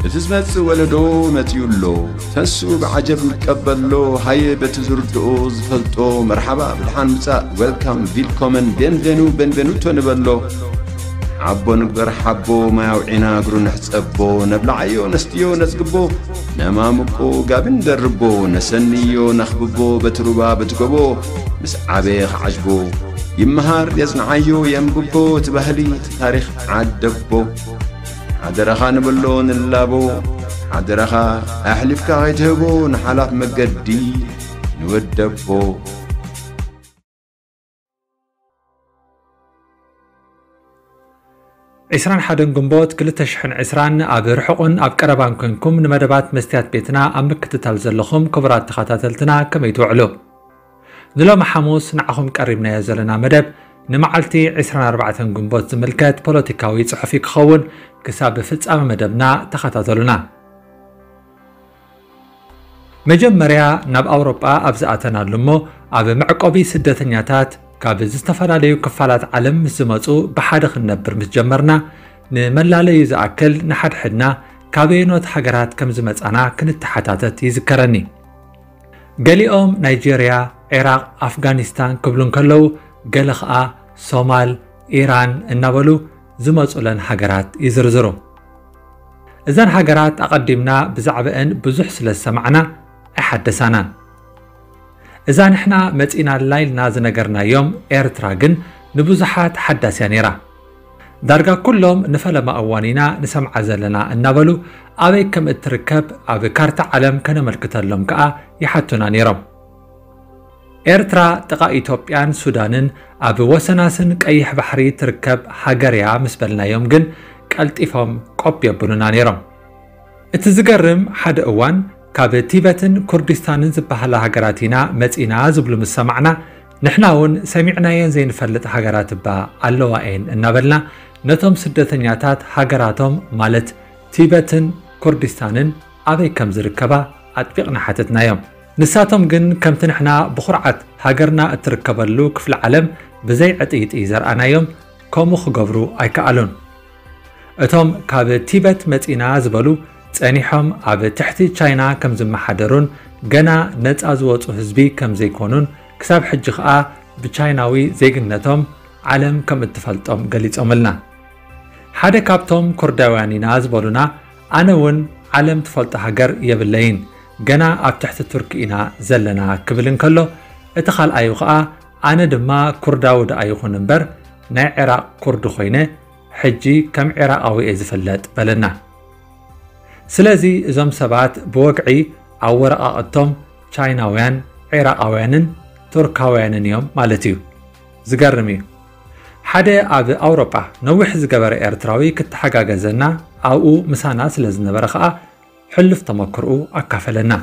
تزمت ولدو متيولو تنسو بعجب متقبلو هاي بتزردو زفلتو مرحبا بالحان مساء ويلكم فيلكومن بنفينوتو نبلو عبو نقدر حبو ما يوعينا قرو نحسبو نبلعيو نستيو نسقبو نمامكو قابن دربو نسنيو نخببو بتروبا بتقبو مس عبيخ عجبو يمهار يزنعيو ينببو تبهلي تاريخ عدبو عدرخا نبلو نلابو عدرخا أحلفكا غيتهبو نحلاف مقدي نودبو عسران حدن قنبوت كل تشحن عسران أب رحقن أب كربان كنكم نمدبات مستيات بيتنا أمك تتلزلخم كبرات تخاتاتلتنا كما يتوعلو نلو محاموس نعخم كقريبنا يزلنا مدب نمعلتي عسران 4 قنبوت زملكات بوليتيكاوي صحفي كخون كساب فتس أما مدبنا تخاتاتلنا مجمريا ناب أوروبا أبزأتنا لمو أب معقوبي سدتنياتات كاب زستفادليو كفالات علم زمصو بحد خنبر متجمرنا نملالي زاكل نحد حدنا كابينوت حجرات كم زمصانا كنتحاتات يذكرني قاليوم نيجيريا عراق افغانستان كبلون كلو قلخا صومال ايران النابلو زمصو لن حجرات يزرزرو اذن حجرات اقدمنا بزعبئن بزح سلسمعنا احدثانا إذا نحنا متئنا الليل نازنا قرنا يوم إيرتراغن نبوزحات حداسيا نيرا دارقا كلهم نفلما أوانينا نسمع زلنا النابلو أبي كم اتركب أبي كارتا علم كان ملكتا لهم كأ يحطونا نيرم إيرترا تقا إيتوبيان سودانن أبي وسناسن كأيح بحري تركب حاقريا مسبلنا يوم جن كالتفهم قب يبنونا نيرم اتزقرم حد أوان كاب تيبتن كردستانن زبحلا هاجراتينا متئنا زبلو مسمعنا نحناون سمعنا ينزين فلت هاجرات با اللوائن النابلنا نتم سدتنياتات هاجراتهم مالت تيبتن كردستانن أبي كم زركبا أتبقنا حتتنا يوم نساتهم جن كم تنحنا بخرعة هاجرنا اتركبلو كفل العالم بزي عتيت إيزر أنا يوم كومو خقبرو أي كألون اتهم كاب تيبت متئنا زبلو تانيحهم عب تحت تشاينا كم زم حدرون جنا نت أزوات حزبي كم زي كونون كسب حج خاء بتشايناوي زيجنتهم علم كم اتفلتهم قليت أملنا حدا كابتهم كردواني ناز بولنا أنا ون علم تفلت حجر يبلين جنا عب تحت تركينا زلنا كبلن كله اتخال أيو خاء أنا دما كرداود أيو خنبر نا عراق كرد خوينه حجي كم عراقاوي إزفلت بلنا سلازي زم سبات بوقعي أو ورقاتهم تشايناويان عراقاويانن تركاويانن يوم مالتيو زقرمي حدا أب أوروبا نوح زقبر إيرتراوي كتحقاقزنا أو مسانا سلازنا برخاء حلف تمكرؤو أكافلنا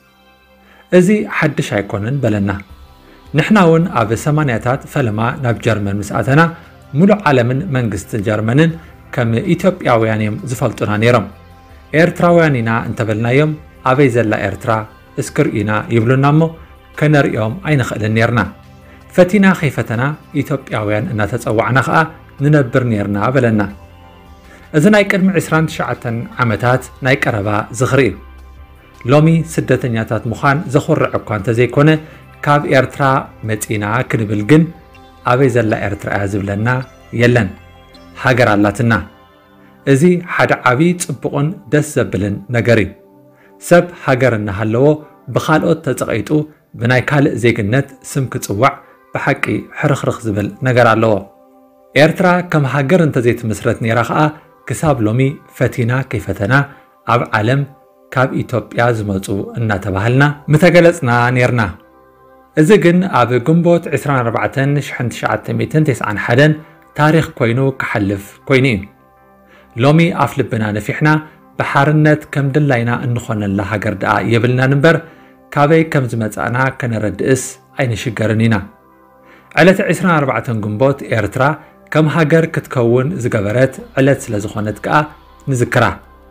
ازي حدش هيكونن بلنا نحناون أب سمانياتات فلما ناب جرمن مساعتنا ملو عالمن منقست جرمنن كم إيتوبياويانيم زفلتنا نيرم إيرتراويانينا انتبلنا يوم أبي زلا إيرترا اسكرئينا يبلونا مو كنر يوم أين خلن نيرنا فتينا خيفتنا إيتوبياويان إنا تتصوعنا خاء ننبر نيرنا بلنا إذا نايك أدم 29 عمتات نايك أربا زغري لومي سدتنياتات مخان زخور عقوان تزيكونه كاب إيرترا متئنا كنبلقن أبي زلا إيرترا أزبلنا يلن هاجر اللاتنا ازي حد عبي صبقون دس زبلن نغري سب هاجرنا هلو بخالقوت تزقيتو بناي كالق زيجنت سم كصوع بحقي حرخرخ زبل نغر اللو إيرترا كم هاجر انت زيت مسرت نيرا خا كساب لومي فتينا كيفتنا اب عالم كاب إيتوبيا زمصو انا تباهلنا متغلصنا نيرنا ازي جن اب جنبوت 24 شحن 1991 تاريخ كوينو كحلف كوينين لومي أفلبنا نفحنا بحارنت كم دلينا انخون الله هاجر دعا يبلنا نمبر كابي كم زمتانا كنرد اس اين شجرنينا علت 24 جنبوت إيرترا كم هاجر كتكون زقبرت علت سلازخونت كا نذكرها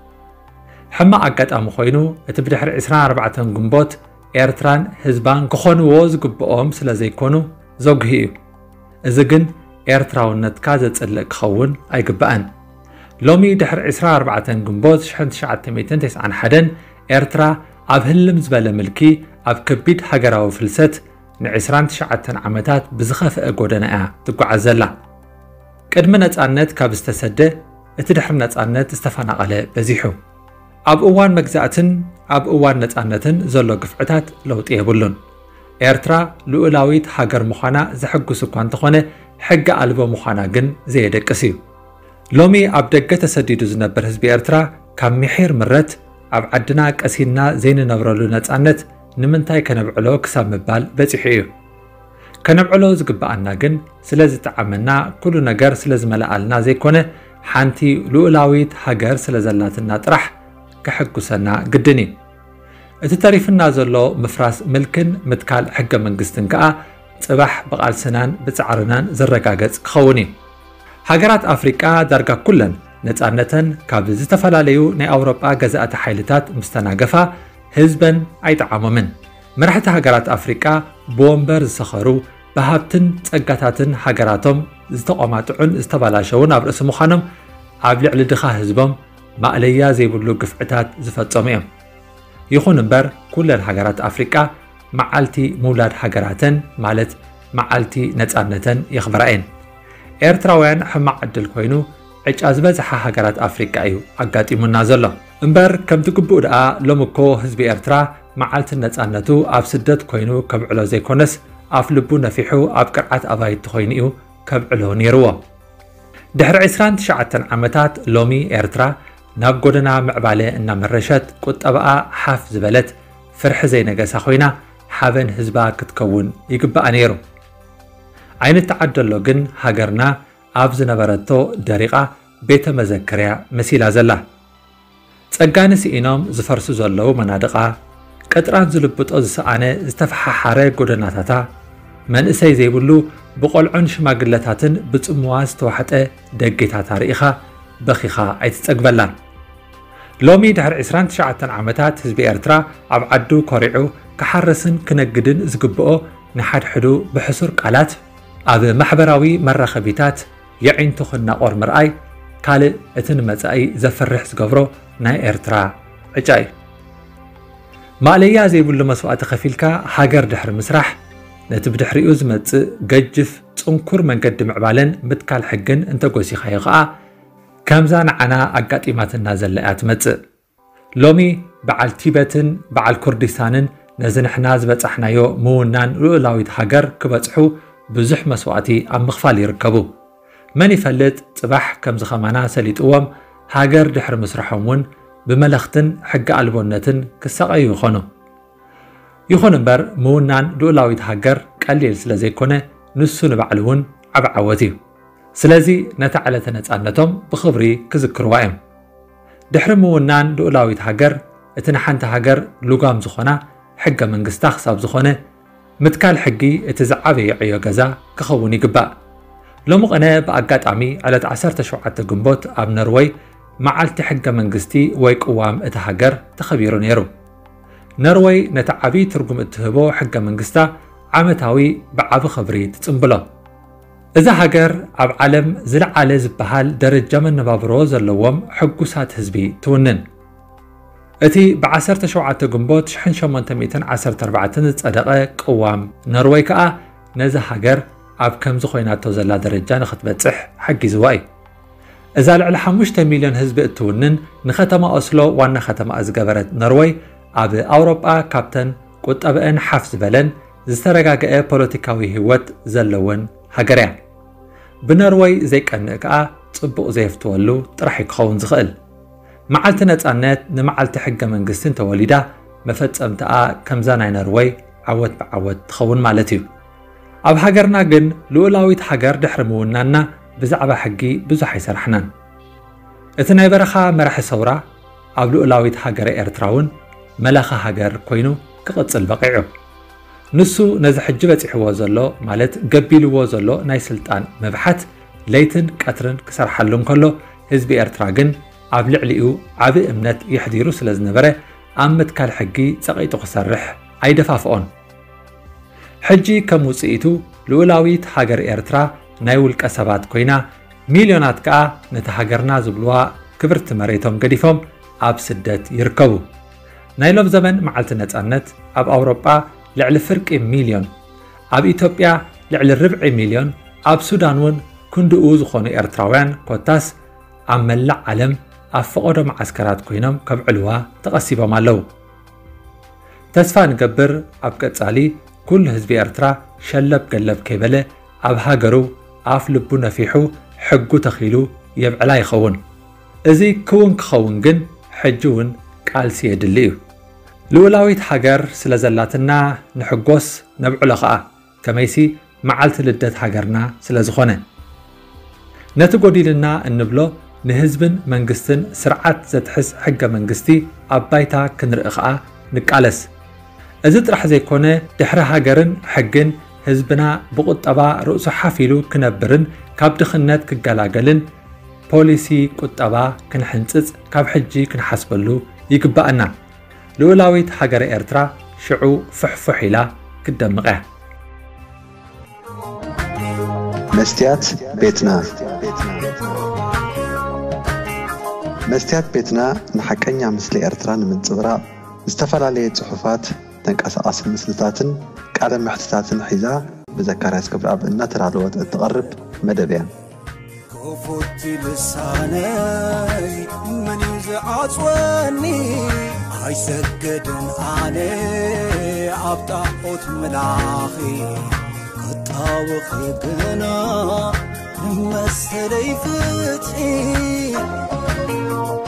حما أقات أمخوينو اتبدحر 24 جنبوت إيرتران هزبان كخون ووز قبقوم سلازيكونو زوجهي إذا جن إيرتراونت كازت اللي كخون أي قبقان ሎሚ ድሕሪ 24 ግንቦት 1991 ኤርትራ ኣብ ህልም ዝበለ ምልኪ ኣብ ከቢድ ሃገራዊ ፍልሰት ን29 ዓመታት ብዝኸፍአ ጎደና እያ ትጓዓዝ ዘላ ቅድሚ ነፃነት ካብ ዝተሰደ እቲ ድሕሪ ነፃነት ዝተፈናቐለ በዚሑ ኣብ እዋን መግዛእትን ኣብ እዋን ነፃነትን ዘሎ ግፍዕታት ለውጢ የብሉን ኤርትራ ልኡላዊት ሃገር ምዃና ዘሐጉስ እኳ እንተኾነ ሕጊ ኣልቦ ምዃና ግን ዘየደቅስ እዩ ሎሚ ኣብ ደገ ተሰዲዱ ዝነበር ህዝቢ ኤርትራ ካብ ምሒር ምረት ኣብ ዓድና ቀሲና ዘይንነብረሉ ነፃነት ንምንታይ ከነብዕሎ ክሳብ ምባል በፂሑ እዩ ከነብዕሎ ዝግባአና ግን ስለ ዝተዓመና ኩሉ ነገር ስለ ዝመልኣልና ዘይኮነ ሓንቲ ልኡላዊት ሃገር ስለ ዘላትና ጥራሕ ከሕጉሰና ግድን እዩ እቲ ተሪፍና ዘሎ ምፍራስ ምልክን ምትካል ሕገ መንግስትን ከዓ ጽባሕ ብቓልስናን ብጻዕርናን ዝረጋገጽ ክኸውን እዩ ሃገራት ኣፍሪቃ ዳርጋ ኩለን ነፃነተን ካብ ዝተፈላለዩ ናይ ኣውሮጳ ገዛእቲ ሓይልታት ምስተናገፋ ህዝበን ኣይጠዓሞምን መራሕቲ ሃገራት ኣፍሪቃ ብወንበር ዝሰኸሩ ብሃብትን ጸጋታትን ሃገራቶም ዝተቆማጥዑን ዝተባላሸውን ኣብ ርእሲ ምዃኖም ኣብ ልዕሊ ድኻ ህዝቦም ማእለያ ዘይብሉ ግፍዕታት ዝፈጸሙ እዮም ይኹን እምበር ኩለን ሃገራት ኣፍሪቃ መዓልቲ ምውላድ ሃገራተን ማለት መዓልቲ ነፃነተን የኽብራ እየን ኤርትራውያን ሕማቕ ዕድል ኮይኑ ዕጫ ዝበዝሓ ሃገራት ኣፍሪቃ እዩ ኣጋጢሙና ዘሎ እምበር ከምቲ ግቡእ ደኣ ሎሚ እኮ ህዝቢ ኤርትራ መዓልቲ ነፃነቱ ኣብ ስደት ኮይኑ ከብዕሎ ዘይኮነስ ኣፍ ልቡ ነፊሑ ኣብ ቅርዓት ኣባይቲ ኮይኑ እዩ ከብዕሎ ነይርዎ ድሕሪ 29 ዓመታት ሎሚ ኤርትራ ናብ ጎደና ምዕባለ እናመረሸት ቁጠባኣ ሓፍ ዝበለት ፍርሒ ዘይነገሳ ኮይና ሓበን ህዝባ ክትከውን ይግባእ ነይሩ ዓይነት ተዓደሎ ግን ሃገርና ኣብ ዝነበረቶ ደሪቓ ቤተ መዘክርያ መሲላ ዘላ ጸጋኒ ስኢኖም ዝፈርሱ ዘለዉ መናድቓ ቀጥራን ዝልብጦ ዝሰኣነ ዝተፈሓሓረ ጎደናታታ መንእሰይ ዘይብሉ ብቆልዑን ሽማግለታትን ብጽምዋ ዝተዋሕጠ ደጌታታ ርኢኻ በኺኻ ኣይትጸግበላን ሎሚ ድሕሪ 29 ዓመታት ህዝቢ ኤርትራ ኣብ ዓዱ ኮሪዑ ክሓርስን ክነግድን ዝግብኦ ንሓድሕዱ ብሕሱር ቃላት ኣብ ማሕበራዊ መራኸቢታት የዒንቱ ክናቆር ምርኣይ ካልእ እቲ ንመጻኢ ዘፍርሕ ዝገብሮ ናይ ኤርትራ ዕጫ እዩ ማእለያ ዘይብሉ መስዋእቲ ከፊልካ ሃገር ድሕሪ ምስራሕ ነቲ ብድሕሪኡ ዝመጽእ ገጅፍ ጽንኩር መንገዲ ምዕባለን ምትካል ሕግን እንተጎሲኻዮ ከዓ ከምዛ ንዓና ኣጋጢማትና ዘላ እያ ትመጽእ ሎሚ በዓል ቲበትን በዓል ኩርዲስታንን ነዚ ንሕና ዝበጻሕናዮ ምውናን ልኡላዊት ሃገር ክበጽሑ ብዙሕ መስዋእቲ ኣብ ምኽፋል ይርከቡ መን ይፈልጥ ጽባሕ ከም ዝኸማና ሰሊጥዎም ሃገር ድሕሪ ምስረሖም እውን ብመለኽትን ሕጊ ኣልቦነትን ክሰቐዩ ይኾኑ ይኹን እምበር ምውናን ልኡላዊት ሃገር ቀሊል ስለ ዘይኮነ ንሱ ንባዕሉ እውን ዓብ ዓወት እዩ ስለዚ ነታ ዓለተ ነፃነቶም ብኽብሪ ክዝክርዋ እዮም ድሕሪ ምውናን ልኡላዊት ሃገር እቲ ንሓንቲ ሃገር ልጓም ዝኾና ሕገ መንግስታ ክሳብ ዝኾነ ምትካል ሕጊ እቲ ዝዓበየ ዕዮ ገዛ ክኸውን ይግባእ ሎሚ ቐነ ብኣጋጣሚ ዕለት 17 ግንቦት ኣብ ነርወይ መዓልቲ ሕገ መንግስቲ ወይ ቅዋም እቲ ሃገር ተኸቢሩ ነይሩ ነርወይ ነቲ ዓብዪ ትርጉም እትህቦ ሕገ መንግስታ ዓመታዊ ብዓቢ ኽብሪ ትጽምብሎ እዛ ሃገር ኣብ ዓለም ዝለዓለ ዝበሃል ደረጃ መነባብሮ ዘለዎም ሕጉሳት ህዝቢ ትውንን እቲ ብ17 ግንቦት 1814 ዝጸደቐ ቅዋም ነርወይ ከዓ ነዚ ሃገር ኣብ ከምዚ ኮይናቶ ዘላ ደረጃ ንኽትበጽሕ ሓጊዝዋ እዩ እዛ ልዕሊ 5 ሚልዮን ህዝቢ እትውንን ንኸተማ ኦስሎ ዋና ከተማ ዝገበረት ነርወይ ኣብ ኣውሮጳ ካብተን ቁጠብአን ሓፍ ዝበለን ዝተረጋግአ ፖለቲካዊ ህይወት ዘለወን ሃገር እያ ብነርወይ ዘይቀንእ ከዓ ጽቡቕ ዘየፍትወሉ ጥራሕ ክኸውን ዝኽእል መዓልቲ ነፃነት ንመዓልቲ ሕገ መንግስትን ተወሊዳ መፈጸምትኣ ከምዛ ናይ ነርወይ ዓወት ብዓወት ትኸውን ማለት እዩ ኣብ ሃገርና ግን ልኡላዊት ሃገር ድሕሪ ምውናና ብዛዕባ ሕጊ ብዙሕ ኣይሰራሕናን እቲ ናይ በረኻ መራሒ ሰውራ ኣብ ልኡላዊት ሃገር ኤርትራ እውን መለኻ ሃገር ኮይኑ ክቕጽል በቂዑ ንሱ ነዚ ሕጂ በፂሕዎ ዘሎ ማለት ገቢልዎ ዘሎ ናይ ስልጣን መብሓት ለይትን ቀትርን ክሰርሓሉ እንከሎ ህዝቢ ኤርትራ ግን ኣብ ልዕሊኡ ዓቢ እምነት ይሕዲሩ ስለ ዝነበረ ኣብ ምትካል ሕጊ ጸቒጡ ክሰርሕ ኣይደፋፍኦን ሕጂ ከም ውፅኢቱ ልኡላዊት ሃገር ኤርትራ ናይ ውልቀ ሰባት ኮይና ሚልዮናት ከዓ ነቲ ሃገርና ዝብልዋ ክብርቲ መሬቶም ገዲፎም ኣብ ስደት ይርከቡ ናይሎም ዘመን መዓልቲ ነፃነት ኣብ ኣውሮጳ ልዕሊ ፍርቂ ሚልዮን ኣብ ኢትዮጵያ ልዕሊ ርብዒ ሚልዮን ኣብ ሱዳን እውን ክንድኡ ዝኾኑ ኤርትራውያን ኮታስ ኣብ መላእ ዓለም ኣብ ፈቐዶ ማዓስከራት ኮይኖም ከብዕልዋ ተቐሲቦም ኣለዉ ተስፋ ንገብር ኣብ ቀጻሊ ኩሉ ህዝቢ ኤርትራ ሸለብ ገለብ ከይበለ ኣብ ሃገሩ ኣፍ ልቡ ነፊሑ ሕጉ ተኺሉ የብዕላ ይኸውን እዚ ክውን ክኸውን ግን ሕጂ እውን ቃልሲ የድሊ እዩ ልውላዊት ሃገር ስለ ዘላትና ንሕጎስ ነብዕሎ ኸዓ ከመይሲ መዓልቲ ልደት ሃገርና ስለ ዝኾነ ነቲ ጎዲልና እንብሎ ንህዝብን መንግስትን ስርዓት ዘትሕዝ ሕገ መንግስቲ ኣብ ባይታ ክንርኢ ኸዓ ንቃለስ እዚ ጥራሕ ዘይኮነ ድሕሪ ሃገርን ሕግን ህዝብና ብቁጠባ ርእሱ ሓፊሉ ክነብርን ካብ ድኽነት ክገላገልን ፖሊሲ ቁጠባ ክንሕንፅፅ ካብ ሕጂ ክንሓስበሉ ይግባአና ልውላዊት ሃገረ ኤርትራ ሽዑ ፍሕፍሕ ኢላ ክደምቕ እያ መስትያት ቤትና መስትያት ቤትና ንሓቀኛ ምስሊ ኤርትራ ንምንጽብራቕ ዝተፈላለዩ ጽሑፋት ተንቀሳቐሲ ምስልታትን ቃለ ምሕትታትን ሒዛ ብዘካርያስ ክብረኣብ እናተዳለወት እትቐርብ መደብ እያ كفوت لساني من يزعصوني هاي سجدن علي عبطاقوت ملاخي كطاوخي بنا مسلي فتحي